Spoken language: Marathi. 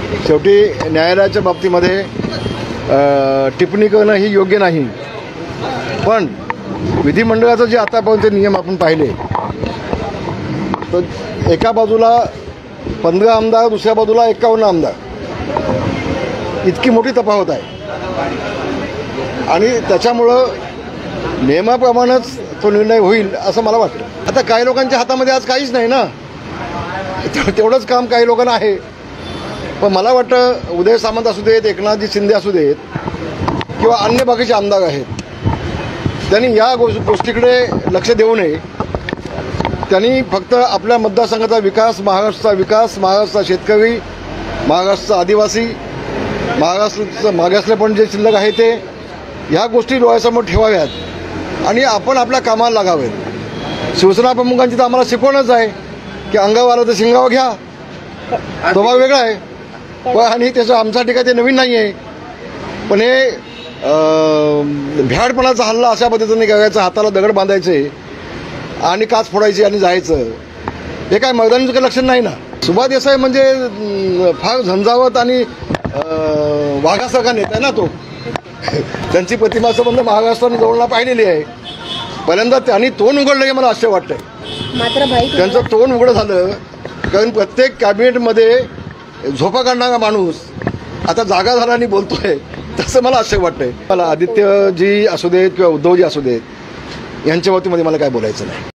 शेवटी न्यायालयाच्या बाबतीमध्ये टिप्पणी करणं ही योग्य नाही, पण विधिमंडळाचं जे आतापर्यंत नियम आपण पाहिले तर एका बाजूला 15 आमदार, दुसऱ्या बाजूला 51 आमदार, इतकी मोठी तफावत आहे आणि त्याच्यामुळं नियमाप्रमाणेच तो निर्णय होईल असं मला वाटतं। आता काही लोकांच्या हातामध्ये आज काहीच नाही ना, तेवढंच काम काही लोकांना आहे, पण मला वाटतं उदय सामंत असू देत, एकनाथजी शिंदे असू देत किंवा अन्य बाकीचे आमदार आहेत, त्यांनी या गोष्टीकडे लक्ष देऊ नये। त्यांनी फक्त आपल्या मतदारसंघाचा विकास, महाराष्ट्राचा विकास, महाराष्ट्राचा शेतकरी, महाराष्ट्राचा आदिवासी, महाराष्ट्राचं मागासलेपण जे शिल्लक आहे ते, ह्या गोष्टी डोळ्यासमोर ठेवाव्यात आणि आपण आपल्या कामाला लागावेत। शिवसेना प्रमुखांची तर आम्हाला शिकवणच आहे की अंगावर आलं तर शिंगावर घ्या, तो भाग वेगळा आहे, पण आणि त्याचं आमचा ठिकाण ते नवीन नाही आहे, पण हे भ्याडपणाचा हल्ला अशा पद्धतीने करायचा, हाताला दगड बांधायचे आणि काच फोडायची आणि जायचं, हे काय मैदानीचं लक्षण नाही ना। सुभाष देसाई म्हणजे फार झंझावत आणि वाघासारखा नेता आहे ना तो, त्यांची प्रतिमा संबंध महाराष्ट्राने जवळना पाहिलेली आहे। पहिल्यांदा त्यांनी तोंड उघडलं की मला आश्चर्य वाटतंय, मात्र भाई त्यांचं तोंड उघडं झालं कारण प्रत्येक कॅबिनेटमध्ये झोपा काढणारा माणूस आता जागा झाला आणि बोलतोय, तसं मला आश्चर्य वाटतंय। मला आदित्यजी असू देत किंवा उद्धवजी असू देत यांच्या बाबतीमध्ये मला काय बोलायचं नाही।